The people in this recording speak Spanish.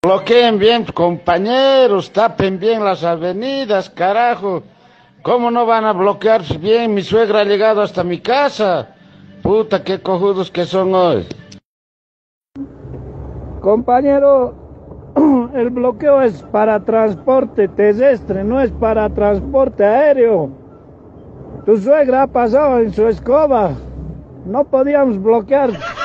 Bloqueen bien, compañeros, tapen bien las avenidas, carajo. ¿Cómo no van a bloquear bien? Mi suegra ha llegado hasta mi casa. Puta, qué cojudos que son hoy. Compañero, el bloqueo es para transporte terrestre, no es para transporte aéreo. Tu suegra ha pasado en su escoba. No podíamos bloquear